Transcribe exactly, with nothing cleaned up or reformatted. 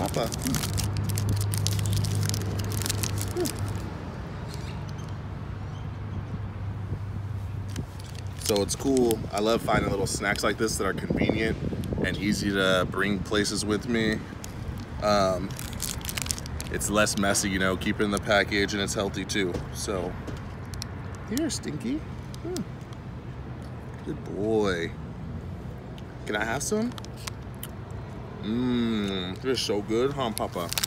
Papa. So it's cool. I love finding little snacks like this that are convenient and easy to bring places with me. Um, it's less messy, you know, keep it in the package, and it's healthy too. So here, Stinky. Hmm. Good boy. Can I have some? Mmm, this is so good, huh, Papa?